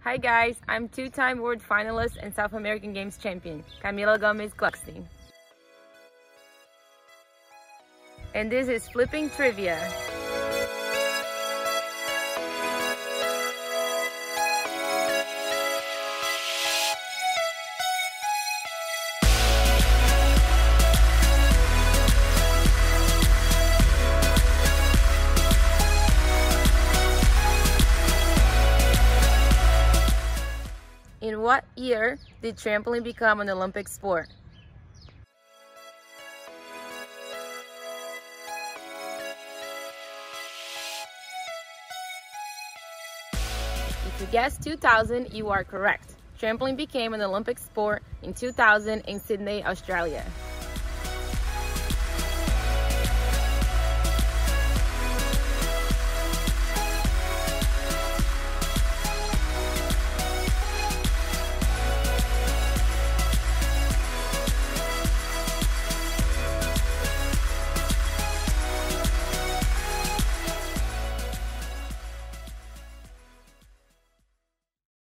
Hi guys, I'm two-time world finalist and South American Games champion, Camilla Gomes Gluckstein. And this is Flipping Trivia. In what year did trampoline become an Olympic sport? If you guessed 2000, you are correct. Trampoline became an Olympic sport in 2000 in Sydney, Australia.